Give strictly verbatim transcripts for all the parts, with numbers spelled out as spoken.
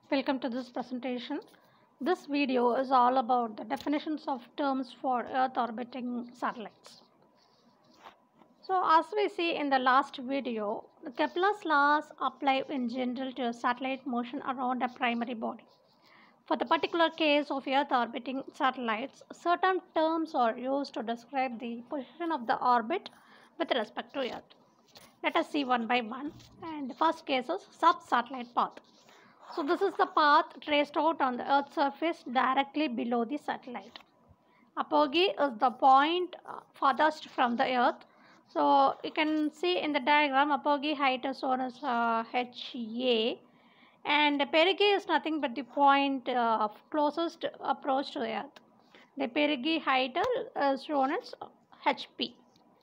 Welcome to this presentation. This video is all about the definitions of terms for Earth orbiting satellites. So as we see in the last video, Kepler's laws apply in general to satellite motion around a primary body. For the particular case of Earth orbiting satellites, certain terms are used to describe the position of the orbit with respect to Earth. Let us see one by one. And the first case is sub-satellite path. So this is the path traced out on the Earth's surface directly below the satellite. Apogee is the point farthest from the Earth. So you can see in the diagram, apogee height is shown as uh, H A, and perigee is nothing but the point uh, closest approach to the Earth. The perigee height is shown as H P.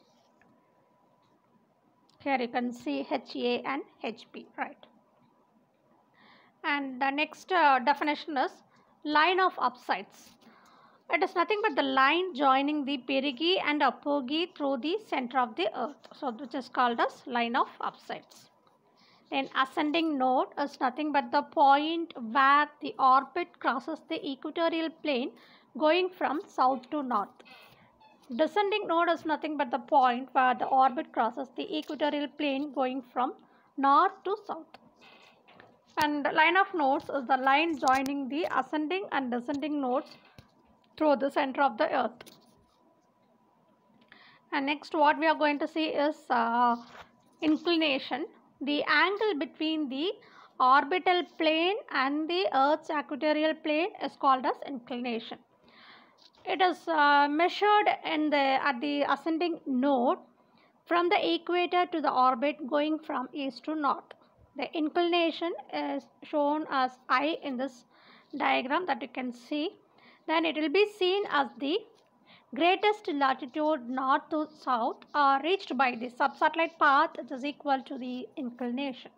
Here you can see H A and H P, right? And the next uh, definition is line of upsides. It is nothing but the line joining the perigee and apogee through the center of the Earth. So which is called as line of upsides. Then ascending node is nothing but the point where the orbit crosses the equatorial plane going from south to north. Descending node is nothing but the point where the orbit crosses the equatorial plane going from north to south. And line of nodes is the line joining the ascending and descending nodes through the center of the Earth. And next what we are going to see is uh, inclination. The angle between the orbital plane and the Earth's equatorial plane is called as inclination. It is uh, measured in the at the ascending node from the equator to the orbit going from east to north. The inclination is shown as I in this diagram that you can see. Then it will be seen as the greatest latitude north to south are reached by the subsatellite path, which is equal to the inclination.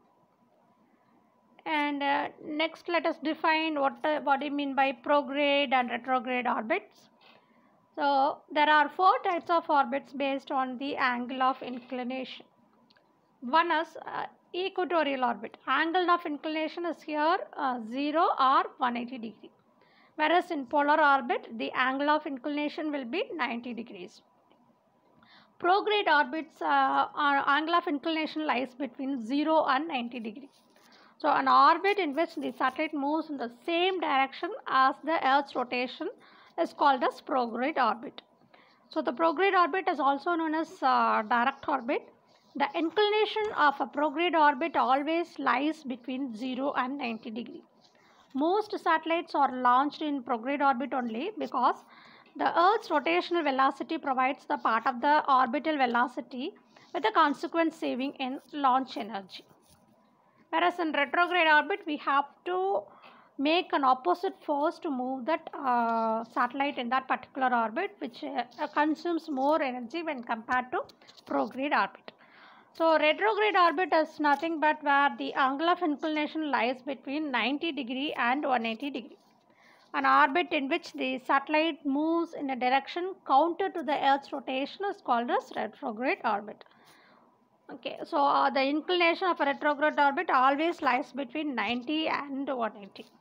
And uh, next let us define what, uh, what do you mean by prograde and retrograde orbits. So there are four types of orbits based on the angle of inclination. One is uh, equatorial orbit. Angle of inclination is here uh, zero or one hundred eighty degree. Whereas in polar orbit, the angle of inclination will be ninety degrees. Prograde orbits, uh, our angle of inclination lies between zero and ninety degrees. So an orbit in which the satellite moves in the same direction as the Earth's rotation is called as prograde orbit. So the prograde orbit is also known as uh, direct orbit. The inclination of a prograde orbit always lies between zero and ninety degrees. Most satellites are launched in prograde orbit only because the Earth's rotational velocity provides the part of the orbital velocity with a consequent saving in launch energy. Whereas in retrograde orbit, we have to make an opposite force to move that uh, satellite in that particular orbit, which uh, consumes more energy when compared to prograde orbit. So retrograde orbit is nothing but where the angle of inclination lies between ninety degree and one hundred eighty degree. An orbit in which the satellite moves in a direction counter to the Earth's rotation is called as retrograde orbit. Okay, so uh, the inclination of a retrograde orbit always lies between ninety and one hundred eighty.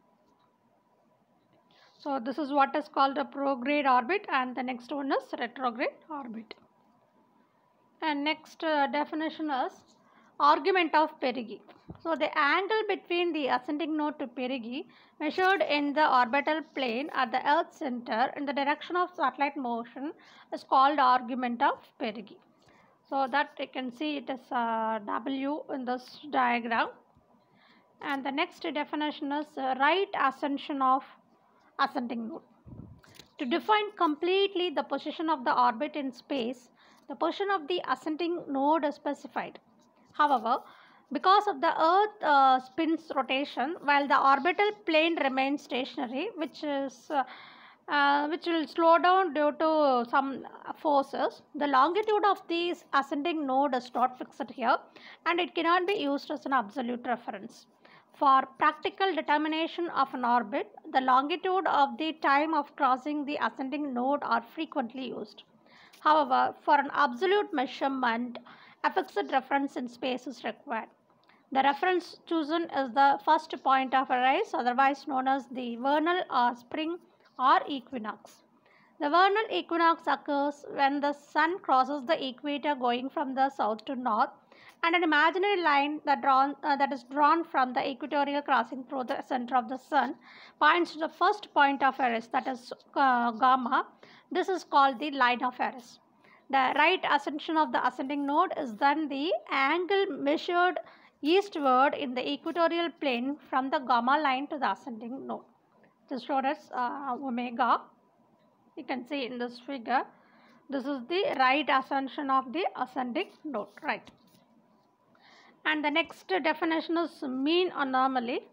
So this is what is called a prograde orbit, and the next one is retrograde orbit. And next uh, definition is argument of perigee. So the angle between the ascending node to perigee measured in the orbital plane at the Earth's center in the direction of satellite motion is called argument of perigee. So that you can see it is uh, W in this diagram. And the next definition is uh, right ascension of ascending node. To define completely the position of the orbit in space, the position of the ascending node is specified. However, because of the Earth uh, spin's rotation, while the orbital plane remains stationary, which is uh, uh, which will slow down due to some forces, the longitude of the ascending node is not fixed here, and it cannot be used as an absolute reference. For practical determination of an orbit, the longitude of the time of crossing the ascending node are frequently used. However, for an absolute measurement, a fixed reference in space is required. The reference chosen is the first point of a rise, otherwise known as the vernal or spring or equinox. The vernal equinox occurs when the sun crosses the equator going from the south to north, and an imaginary line that, drawn, uh, that is drawn from the equatorial crossing through the center of the sun points to the first point of Eris, that is uh, gamma. This is called the line of Eris. The right ascension of the ascending node is then the angle measured eastward in the equatorial plane from the gamma line to the ascending node. This is shown as uh, omega. You can see in this figure, this is the right ascension of the ascending node, right? And the next definition is mean anomaly.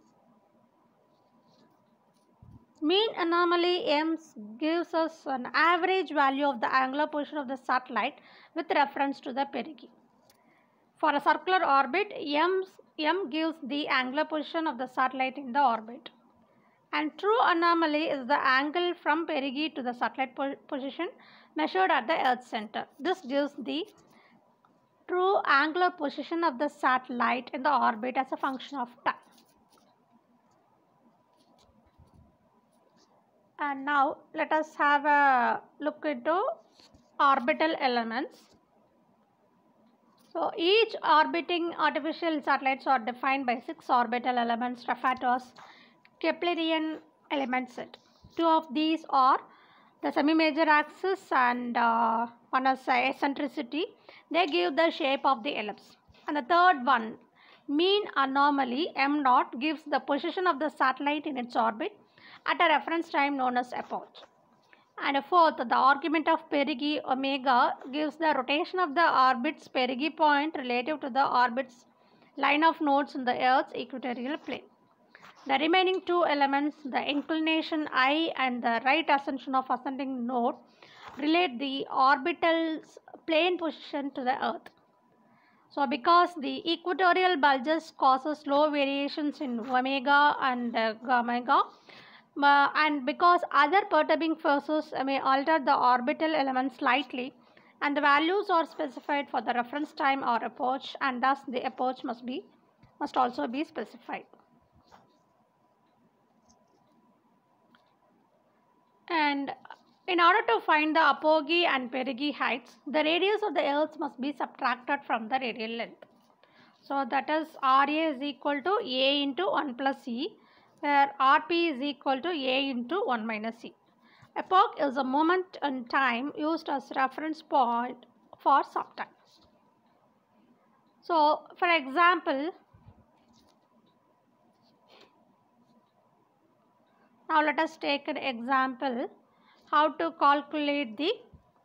Mean anomaly M gives us an average value of the angular position of the satellite with reference to the perigee. For a circular orbit, M, M gives the angular position of the satellite in the orbit. And true anomaly is the angle from perigee to the satellite po position measured at the Earth center. This gives the true angular position of the satellite in the orbit as a function of time. And now let us have a look into orbital elements. So each orbiting artificial satellites are defined by six orbital elements referred to as Keplerian element set. Two of these are the semi-major axis and uh, one is eccentricity. They give the shape of the ellipse. And the third one, mean anomaly M naught, gives the position of the satellite in its orbit at a reference time known as epoch. And a fourth, the argument of perigee omega, gives the rotation of the orbit's perigee point relative to the orbit's line of nodes in the Earth's equatorial plane. The remaining two elements, the inclination I and the right ascension of ascending node, relate the orbital's plane position to the Earth. So because the equatorial bulges causes low variations in omega and uh, omega, uh, and because other perturbing forces may alter the orbital element slightly, and the values are specified for the reference time or epoch, and thus the epoch must be must also be specified. And in order to find the apogee and perigee heights, the radius of the Earth must be subtracted from the radial length. So that is R A is equal to A into one plus E, where R P is equal to A into one minus E. Epoch is a moment in time used as reference point for some time. So for example, now let us take an example how to calculate the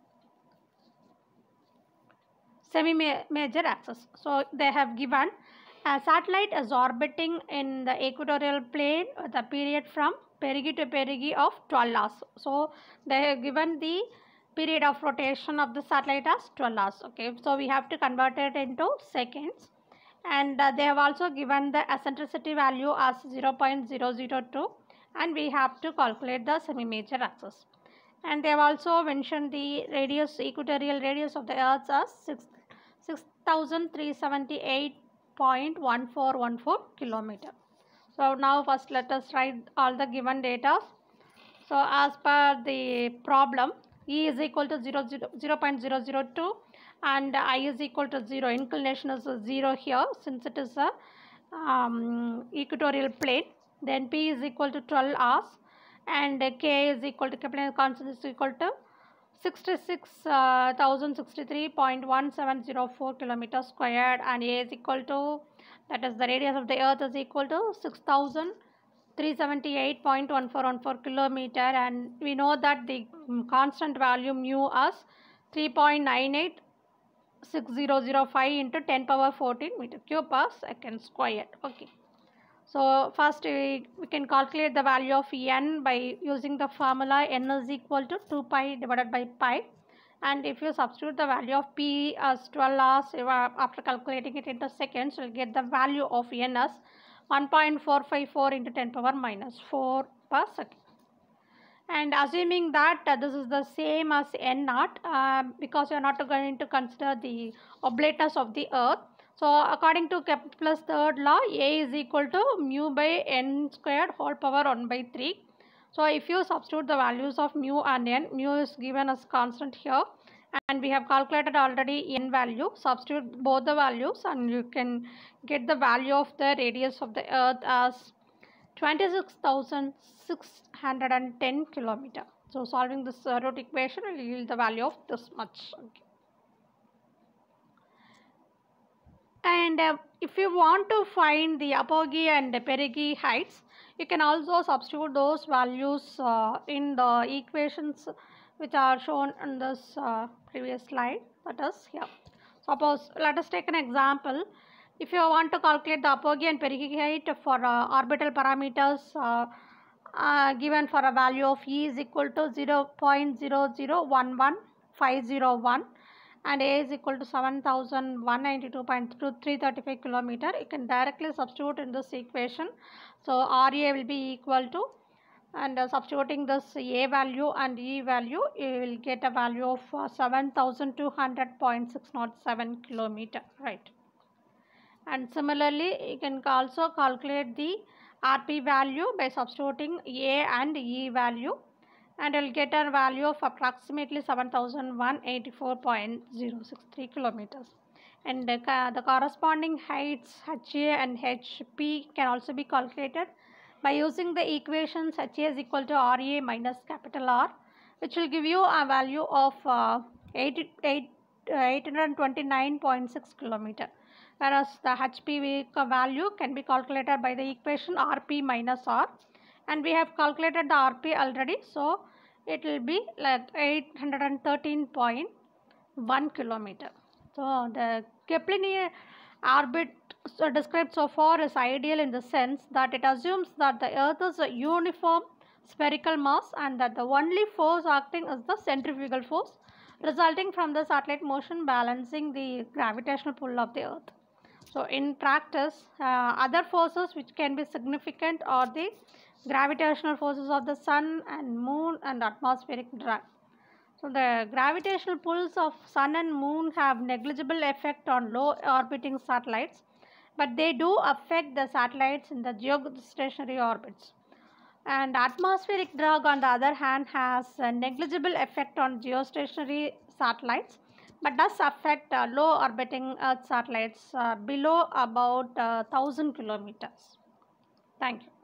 semi-major axis. So they have given a satellite is orbiting in the equatorial plane with a period from perigee to perigee of twelve hours. So they have given the period of rotation of the satellite as twelve hours. Okay, so we have to convert it into seconds, and uh, they have also given the eccentricity value as zero point zero zero two, and we have to calculate the semi-major axis. And they have also mentioned the radius, equatorial radius of the Earth as six thousand three hundred seventy-eight point one four one four kilometer. So now first let us write all the given data. So as per the problem, E is equal to zero point zero zero two and I is equal to zero. Inclination is zero here since it is a um, equatorial plane. Then P is equal to twelve hours and K is equal to Keplerian constant is equal to sixty-six thousand sixty-three point one seven zero four kilometers squared, and A is equal to, that is the radius of the Earth is equal to six thousand three hundred seventy-eight point one four one four kilometer, and we know that the constant value mu as three point nine eight six zero zero five into ten power fourteen meter cube per second squared. Okay. So first we, we can calculate the value of n by using the formula n is equal to two pi divided by pi, and if you substitute the value of p as twelve hours after calculating it into seconds, you will get the value of n as one point four five four into ten power minus four per second. And assuming that uh, this is the same as n naught, uh, because you are not going to consider the oblateness of the Earth, So according to Kepler's third law, A is equal to mu by n squared whole power one by three. So if you substitute the values of mu and n, mu is given as constant here, and we have calculated already n value. Substitute both the values and you can get the value of the radius of the earth as twenty-six thousand six hundred ten kilometer. So solving this uh, root equation will yield the value of this much. Okay. And uh, if you want to find the apogee and the perigee heights, you can also substitute those values uh, in the equations which are shown in this uh, previous slide, that is here. Suppose, let us take an example. If you want to calculate the apogee and perigee height for uh, orbital parameters uh, uh, given for a value of E is equal to zero point zero zero one one five zero one and A is equal to seven thousand one hundred ninety-two point three three five kilometer, you can directly substitute in this equation. So R A will be equal to, and uh, substituting this A value and E value, you will get a value of uh, seven thousand two hundred point six zero seven kilometer, right? And similarly, you can also calculate the R P value by substituting A and E value, and you will get a value of approximately seven thousand one hundred eighty-four point zero six three kilometers. And the, uh, the corresponding heights H A and H P can also be calculated by using the equations H A is equal to R A minus capital R, which will give you a value of uh, eight hundred twenty-nine point six kilometer. Whereas the H P value can be calculated by the equation R P minus R, and we have calculated the R P already, so it will be like eight hundred thirteen point one kilometer. So the Keplerian orbit so described so far is ideal in the sense that it assumes that the Earth is a uniform spherical mass and that the only force acting is the centrifugal force resulting from the satellite motion balancing the gravitational pull of the Earth. So in practice, uh, other forces which can be significant are the gravitational forces of the sun and moon and atmospheric drag. So the gravitational pulls of sun and moon have negligible effect on low orbiting satellites, but they do affect the satellites in the geostationary orbits. And atmospheric drag, on the other hand, has a negligible effect on geostationary satellites, but does affect uh, low orbiting Earth satellites uh, below about uh, one thousand kilometers. Thank you.